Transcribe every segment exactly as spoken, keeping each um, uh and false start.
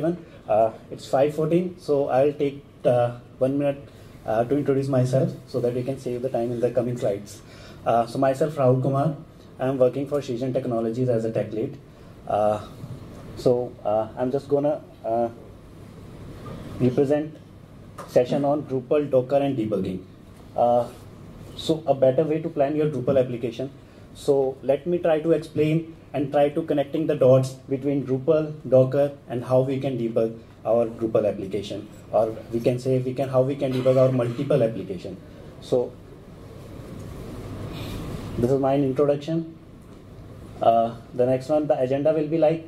Uh, it's five fourteen, so I'll take uh, one minute uh, to introduce myself so that we can save the time in the coming slides. Uh, so myself, Rahul Kumar. I'm working for Srijan Technologies as a tech lead. Uh, so uh, I'm just gonna uh, represent session on Drupal, Docker, and debugging. Uh, so a better way to plan your Drupal application. So let me try to explain and try to connecting the dots between Drupal, Docker, and how we can debug our Drupal application, or we can say we can how we can debug our multiple application. So this is my introduction. Uh, the next one, the agenda will be like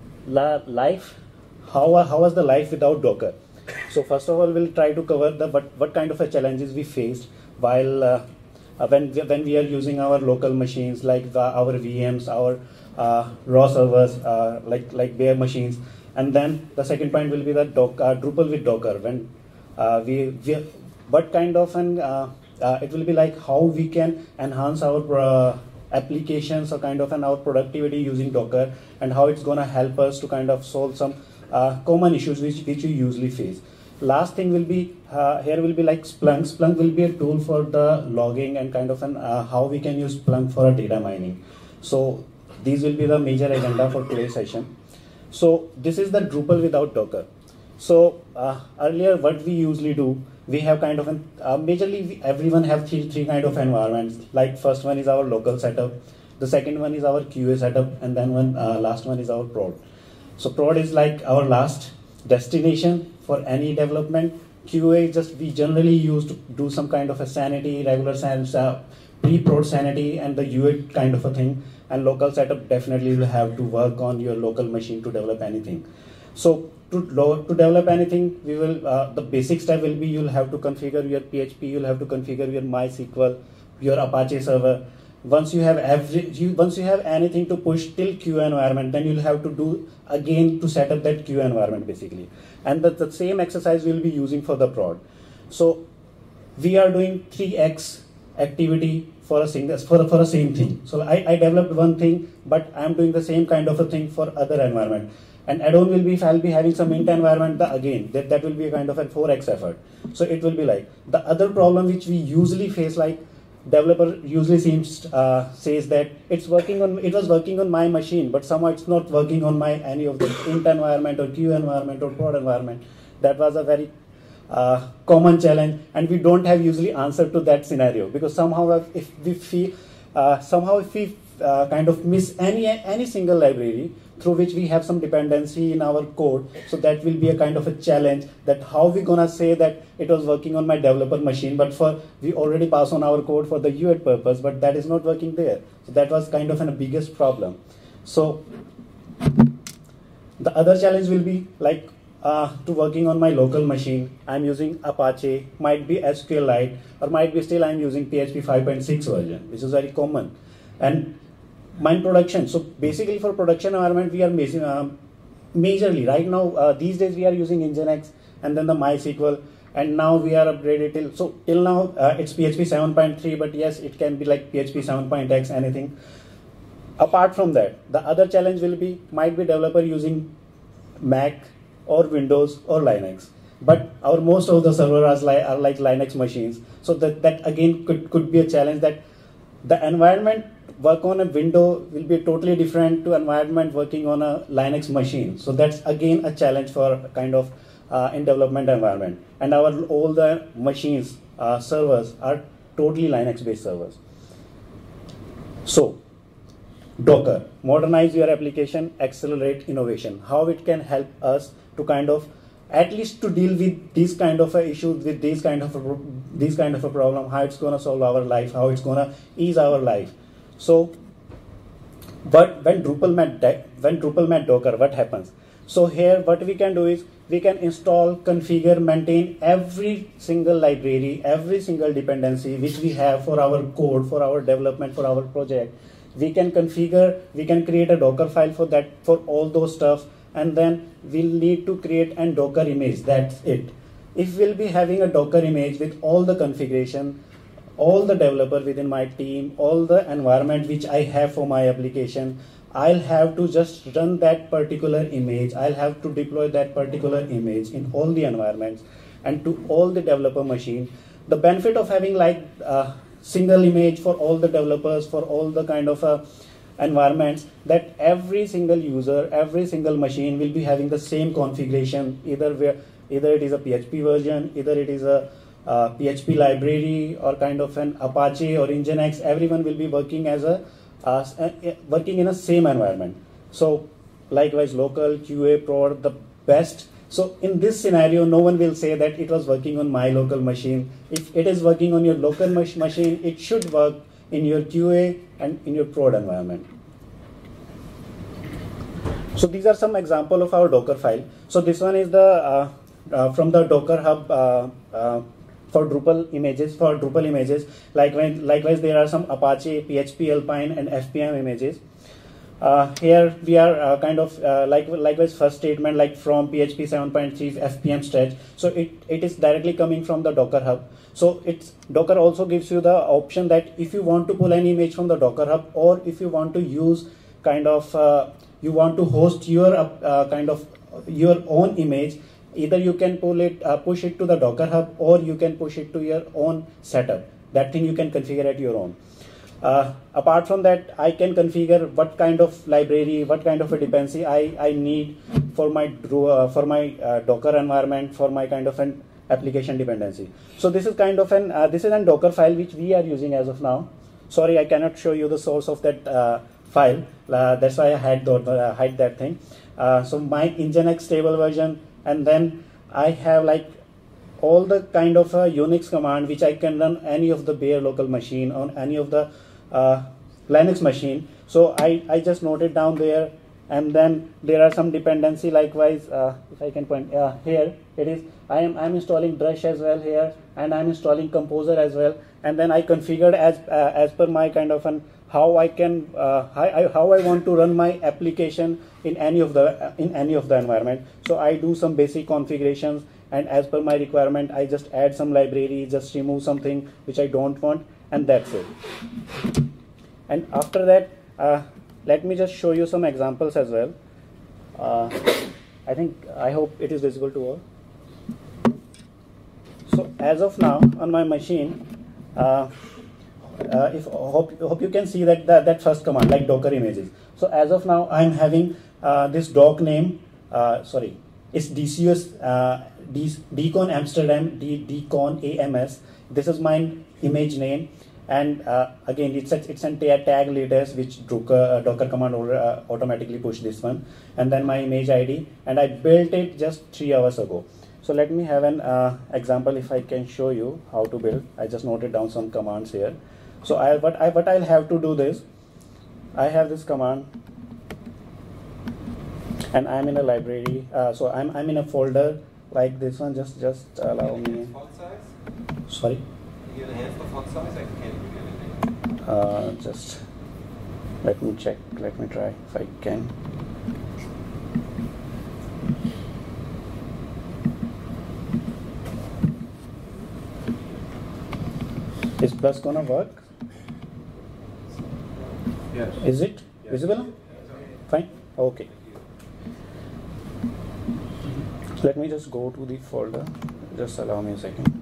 la life. How how was the life without Docker? So first of all, we'll try to cover the what what kind of a challenges we faced while uh, when when we are using our local machines like the, our V Ms, our uh, raw servers, uh, like like bare machines, and then the second point will be the doc, uh, Drupal with Docker. When uh, we, we what kind of an uh, uh, it will be like how we can enhance our uh, applications or kind of an our productivity using Docker, and how it's gonna help us to kind of solve some uh, common issues which which we usually face. Last thing will be uh, here will be like Splunk. Splunk will be a tool for the logging and kind of an uh, how we can use Splunk for a data mining. So these will be the major agenda for today's session. So this is the Drupal without Docker. So uh, earlier what we usually do, we have kind of an uh, majorly we, everyone have three three kind of environments. Like first one is our local setup, the second one is our Q A setup, and then one uh, last one is our prod. So prod is like our last destination for any development. Q A is just we generally use to do some kind of a sanity, regular sanity, uh, pre-prod sanity, and the U A kind of a thing. And local setup definitely will have to work on your local machine to develop anything. So to to develop anything, we will uh, the basic step will be you'll have to configure your P H P, you'll have to configure your MySQL, your Apache server. Once you have every you, once you have anything to push till Q A environment, then you'll have to do again to set up that Q A environment basically. And the, the same exercise we'll be using for the prod. So we are doing three X activity for a single for, for a same thing. So I, I developed one thing, but I'm doing the same kind of a thing for other environment. And add-on will be if I'll be having some int environment, the, again that, that will be a kind of a four X effort. So it will be like the other problem which we usually face, like developer usually seems uh, says that it's working on it was working on my machine, but somehow it's not working on my any of the int environment or Q environment or prod environment. That was a very uh, common challenge, and we don't have usually answer to that scenario, because somehow if we feel uh, somehow if we uh, kind of miss any any single library through which we have some dependency in our code, so that will be a kind of a challenge, that how we gonna say that it was working on my developer machine, but for we already pass on our code for the U I purpose, but that is not working there. So that was kind of a biggest problem. So the other challenge will be like uh, to working on my local machine. I'm using Apache, might be SQLite, or might be still I'm using P H P five point six version, which is very common. And my production, so basically for production environment, we are making, uh, majorly right now, uh, these days we are using Nginx and then the MySQL, and now we are upgraded till, so till now uh, it's P H P seven point three, but yes, it can be like P H P seven point X, anything. Apart from that, the other challenge will be, might be developer using Mac or Windows or Linux, but our most of the servers are like, are like Linux machines. So that, that again could, could be a challenge, that the environment work on a window will be totally different to environment working on a Linux machine. So that's again a challenge for kind of uh, in development environment. And our all the machines, uh, servers are totally Linux based servers. So Docker, modernize your application, accelerate innovation. How it can help us to kind of at least to deal with these kind of issues, with these kind of a, these kind of a problem, how it's gonna solve our life, how it's gonna ease our life. So, but when Drupal met when Drupal met Docker, what happens? So here, what we can do is we can install, configure, maintain every single library, every single dependency which we have for our code, for our development, for our project. We can configure, we can create a Docker file for that, for all those stuff, and then we'll need to create a Docker image. That's it. If we'll be having a Docker image with all the configuration, all the developer within my team, all the environment which I have for my application, I'll have to just run that particular image. I'll have to deploy that particular image in all the environments and to all the developer machine. The benefit of having like a single image for all the developers, for all the kind of uh, environments, that every single user, every single machine will be having the same configuration, either where either it is a P H P version, either it is a uh, P H P library or kind of an Apache or Nginx. Everyone will be working as a uh, working in a same environment. So likewise, local, Q A, prod, the best. So in this scenario, no one will say that it was working on my local machine. If it is working on your local mach machine, it should work in your Q A and in your prod environment. So these are some example of our Docker file. So this one is the uh, uh, from the Docker Hub uh, uh, for Drupal images. For Drupal images, likewise, likewise there are some Apache, P H P Alpine, and F P M images. Uh, here we are uh, kind of uh, like likewise first statement like from P H P seven point three F P M stretch. So it, it is directly coming from the Docker Hub. So it's Docker also gives you the option that if you want to pull an image from the Docker Hub, or if you want to use kind of uh, you want to host your uh, kind of your own image, either you can pull it uh, push it to the Docker Hub, or you can push it to your own setup. That thing you can configure at your own. Uh, apart from that, I can configure what kind of library, what kind of a dependency I, I need for my uh, for my uh, Docker environment, for my kind of an application dependency. So this is kind of an uh, this is a Docker file which we are using as of now. Sorry, I cannot show you the source of that uh, file. Uh, that's why I had the, uh, hide that thing. Uh, so my Nginx stable version, and then I have like all the kind of a Unix command which I can run any of the bare local machine on any of the uh, Linux machine. So I, I just noted down there, and then there are some dependency likewise. Uh, if I can point uh, here, it is I am I'm installing Drush as well here, and I'm installing Composer as well, and then I configured as uh, as per my kind of an how I can uh, how, I, how I want to run my application in any of the in any of the environment. So I do some basic configurations, and as per my requirement, I just add some library, just remove something which I don't want, and that's it. And after that, uh, let me just show you some examples as well. Uh, I think I hope it is visible to all. So as of now on my machine, uh, uh, if hope hope you can see that, that that first command like Docker images. So as of now, I'm having uh, this doc name. Uh, sorry, it's D C U S uh, Decon Amsterdam D Decon A M S. This is my image name, and uh, again it's a, it's a tag latest which Docker, uh, Docker command or, uh, automatically push this one, and then my image I D, and I built it just three hours ago. So let me have an uh, example if I can show you how to build. I just noted down some commands here. So I what I what I'll have to do this. I have this command, and I'm in a library. Uh, so I'm I'm in a folder like this one. Just just allow me. Font size? Sorry. Can you enhance the font size? I can't do anything. Uh, just let me check. Let me try if I can. Is plus gonna work? Yes. Is it yes. visible? Fine. Okay. So let me just go to the folder. Just allow me a second.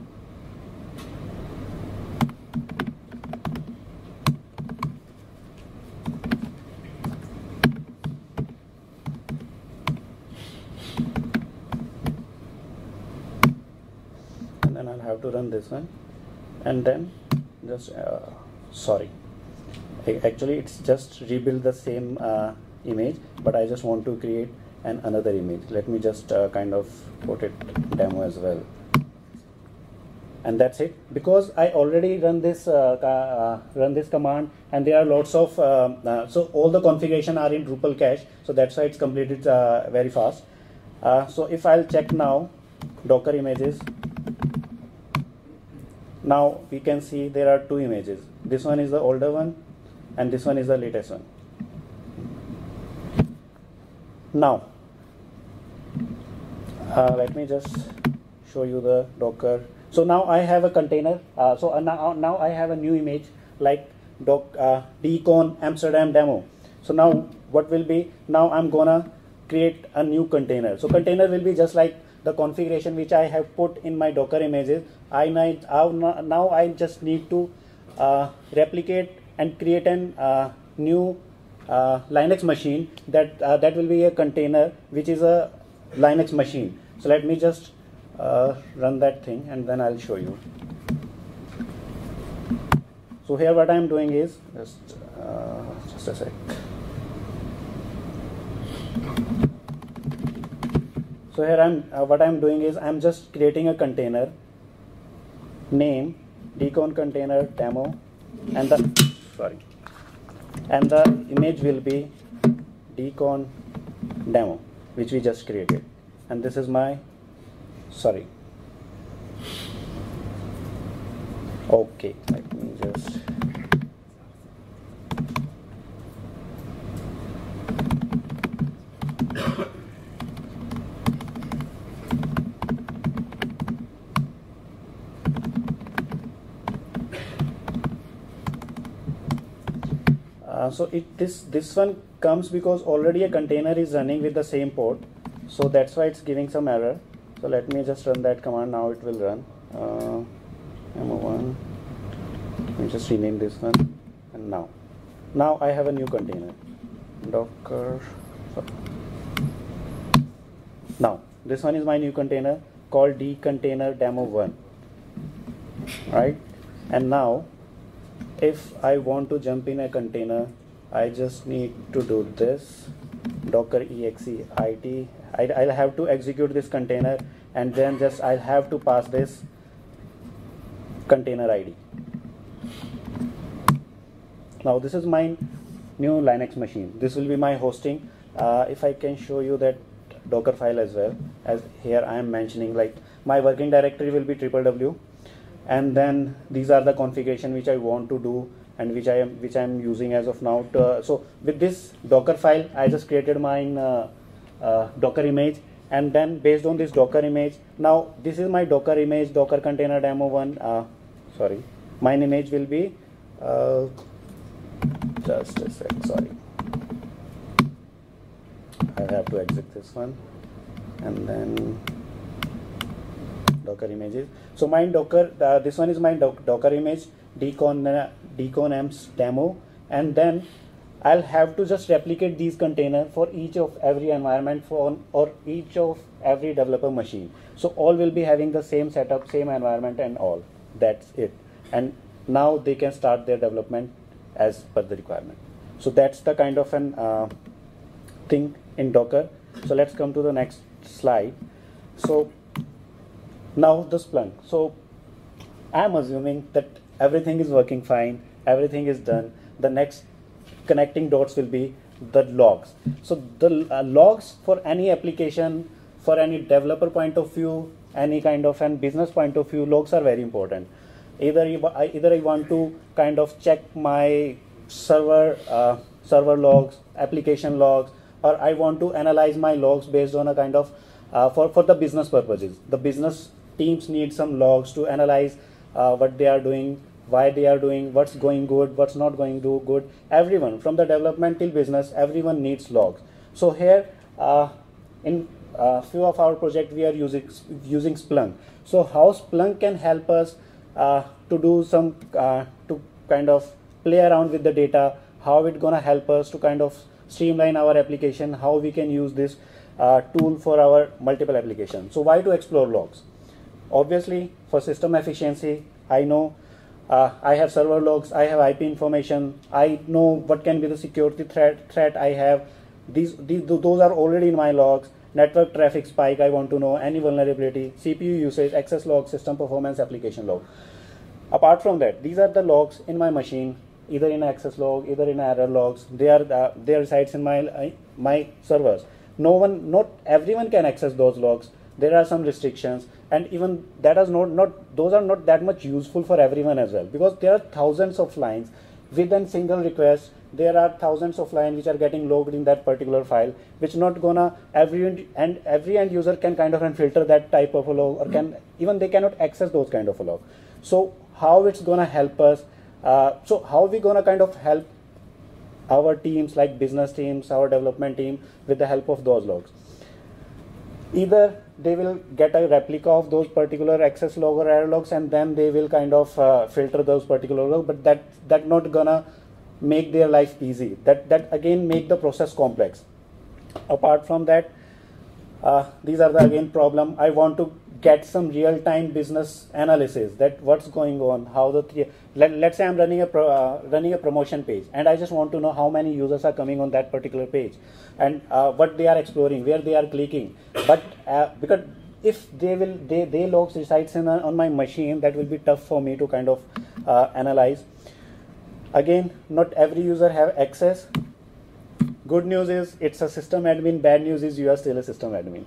And then I'll have to run this one. And then just uh, sorry actually it's just rebuild the same uh, image, but I just want to create an another image. Let me just uh, kind of put it demo as well, and that's it. Because I already run this uh, uh, run this command, and there are lots of uh, uh, so all the configuration are in Drupal cache, so that's why it's completed uh, very fast. Uh, so if I'll check now Docker images, now we can see there are two images. This one is the older one, and this one is the latest one. Now, uh, let me just show you the Docker. So now I have a container. Uh, so uh, now, now I have a new image like doc, uh, Decon Amsterdam demo. So now what will be, now I'm gonna create a new container. So container will be just like the configuration which I have put in my Docker images. I need, now I just need to uh, replicate and create an uh, new uh, Linux machine that uh, that will be a container which is a Linux machine. So let me just uh, run that thing and then I'll show you. So here what I'm doing is just uh, just a sec. So here I'm uh, what I'm doing is I'm just creating a container name decon container demo, and the sorry and the image will be decon demo, which we just created, and this is my sorry okay let me just Uh, so it this this one comes because already a container is running with the same port, so that's why it's giving some error. So let me just run that command. Now it will run. Uh, M O one. Let me just rename this one, and now, now I have a new container. Docker. Sorry. Now this one is my new container called dcontainer demo one. Right, and now, if I want to jump in a container, I just need to do this docker exe it. I, I'll have to execute this container, and then just I'll have to pass this container I D. Now this is my new Linux machine. This will be my hosting. Uh, if I can show you that Docker file as well, as here I am mentioning, like my working directory will be triple W. And then these are the configuration which I want to do and which I am which I am using as of now. To, uh, so with this Docker file, I just created my uh, uh, Docker image, and then based on this Docker image, now this is my Docker image, Docker container demo one. Uh, sorry, mine image will be uh, just a sec. Sorry, I have to exit this one, and then Docker images. So my Docker, uh, this one is my doc, Docker image, decon uh, decon amps demo, and then I'll have to just replicate these containers for each of every environment for or each of every developer machine. So all will be having the same setup, same environment, and all. That's it. And now they can start their development as per the requirement. So that's the kind of an uh, thing in Docker. So let's come to the next slide. So now the Splunk. So I'm assuming that everything is working fine, everything is done. The next connecting dots will be the logs. So the uh, logs for any application, for any developer point of view, any kind of an business point of view, logs are very important. Either you, I, either I want to kind of check my server uh, server logs, application logs, or I want to analyze my logs based on a kind of uh, for for the business purposes. The business teams need some logs to analyze uh, what they are doing, why they are doing, what's going good, what's not going to good. Everyone from the development till business, everyone needs logs. So here uh, in a uh, few of our projects we are using using Splunk. So how Splunk can help us uh, to do some uh, to kind of play around with the data, how it's gonna help us to kind of streamline our application, how we can use this uh, tool for our multiple applications. So why to explore logs? Obviously, for system efficiency, I know uh, I have server logs, I have I P information, I know what can be the security threat threat I have. These, these those are already in my logs. Network traffic spike, I want to know, any vulnerability, C P U usage, access log, system performance, application log. Apart from that, these are the logs in my machine, either in access log, either in error logs. They are uh, they resides in my uh, my servers. No one, not everyone can access those logs. There are some restrictions, and even that is not not those are not that much useful for everyone as well, because there are thousands of lines within single request. There are thousands of lines which are getting logged in that particular file, which not gonna every and every end user can kind of filter that type of a log, or can even they cannot access those kind of a log. So how it's gonna help us? Uh, so how we gonna kind of help our teams like business teams, our development team, with the help of those logs. Either they will get a replica of those particular access log or error logs, and then they will kind of uh, filter those particular logs, but that that not gonna make their life easy. That that again make the process complex. Apart from that, uh, these are the again problem. I want to get some real-time business analysis, that what's going on, how the three, let, let's say I'm running a pro, uh, running a promotion page, and I just want to know how many users are coming on that particular page, and uh, what they are exploring, where they are clicking. But uh, because if they will they they logs resides in a, on my machine, that will be tough for me to kind of uh, analyze. Again, not every user have access. Good news is it's a system admin. Bad news is you are still a system admin.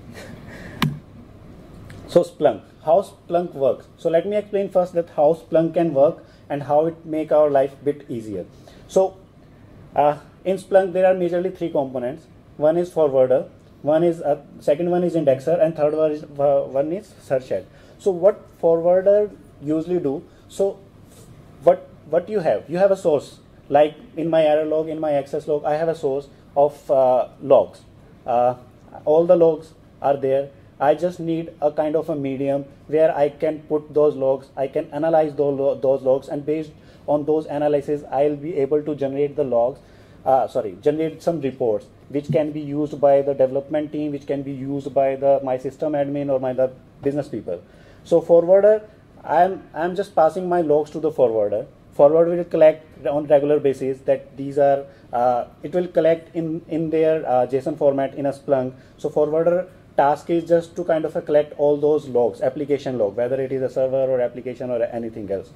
So Splunk, how Splunk works. So let me explain first that how Splunk can work and how it make our life a bit easier. So uh, in Splunk there are majorly three components. One is forwarder, one is uh, second one is indexer, and third one is uh, one is search head. So what forwarder usually do? So what what you have? You have a source. Like in my error log, in my access log, I have a source of uh, logs. Uh, all the logs are there. I just need a kind of a medium where I can put those logs, I can analyze those, those logs, and based on those analysis, I'll be able to generate the logs, uh, sorry, generate some reports, which can be used by the development team, which can be used by the my system admin or my the business people. So forwarder, I'm, I'm just passing my logs to the forwarder. Forwarder will collect on regular basis that these are, uh, it will collect in, in their uh, JSON format in a Splunk. So forwarder task is just to kind of uh, collect all those logs, application log, whether it is a server or application or anything else.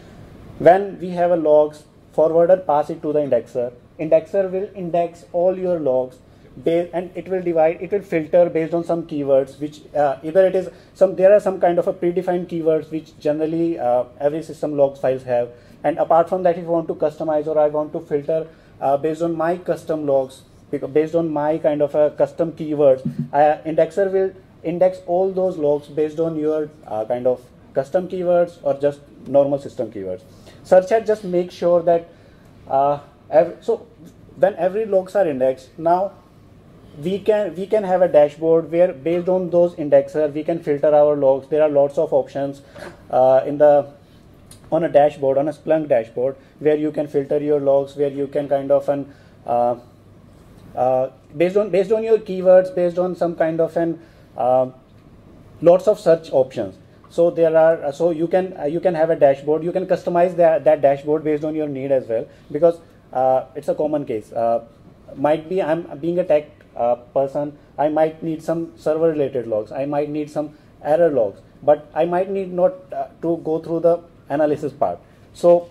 When we have a logs, forwarder pass it to the indexer. Indexer will index all your logs, and it will divide, it will filter based on some keywords, which uh, either it is some, there are some kind of a predefined keywords which generally uh, every system logs files have. And apart from that, if you want to customize or I want to filter uh, based on my custom logs, based on my kind of a custom keywords, uh, indexer will index all those logs based on your uh, kind of custom keywords or just normal system keywords. Search head just make sure that uh, every, so when every logs are indexed, now we can we can have a dashboard where based on those indexer we can filter our logs. There are lots of options uh, in the on a dashboard, on a Splunk dashboard, where you can filter your logs, where you can kind of an uh, uh, based on based on your keywords, based on some kind of an uh, lots of search options. So there are uh, so you can uh, you can have a dashboard. You can customize that that dashboard based on your need as well, because uh, it's a common case. Uh, might be I'm being a tech uh, person. I might need some server related logs. I might need some error logs, but I might need not uh, to go through the analysis part. So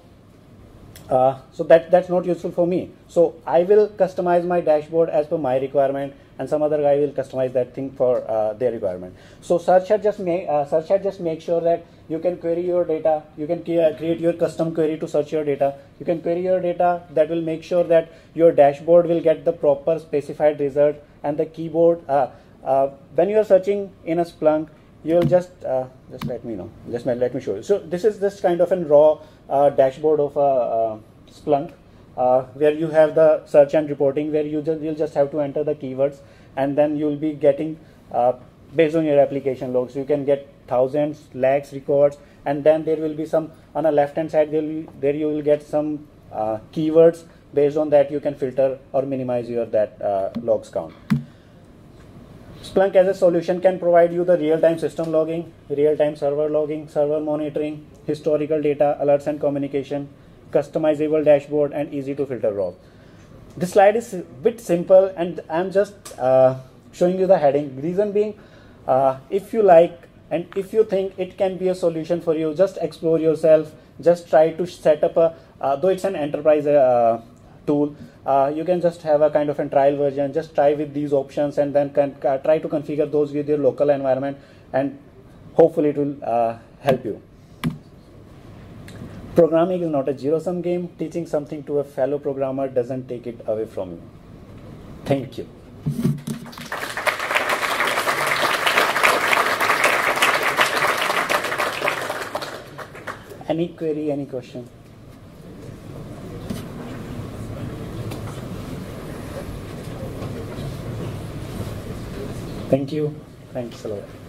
uh, so that that's not useful for me. So I will customize my dashboard as per my requirement, and some other guy will customize that thing for uh, their requirement. So search head just make uh, search head just make sure that you can query your data. You can create your custom query to search your data. You can query your data. That will make sure that your dashboard will get the proper specified result, and the keyboard uh, uh, when you are searching in a Splunk, you'll just uh, just let me know. Just let me show you. So this is this kind of a raw uh, dashboard of a uh, Splunk, uh, where you have the search and reporting, where you just you'll just have to enter the keywords, and then you'll be getting uh, based on your application logs. You can get thousands, lakhs records, and then there will be some on the left hand side. There will, there you will get some uh, keywords. Based on that, you can filter or minimize your that uh, logs count. Splunk as a solution can provide you the real-time system logging, real-time server logging, server monitoring, historical data, alerts and communication, customizable dashboard, and easy to filter raw. This slide is a bit simple, and I'm just uh, showing you the heading. Reason being, uh, if you like and if you think it can be a solution for you, just explore yourself. Just try to set up a, uh, though it's an enterprise uh, tool, uh, you can just have a kind of a trial version. Just try with these options, and then can uh, try to configure those with your local environment, and hopefully it will uh, help you. Programming is not a zero-sum game. Teaching something to a fellow programmer doesn't take it away from you. Thank you. Any query, any question? Thank you. Thanks a lot.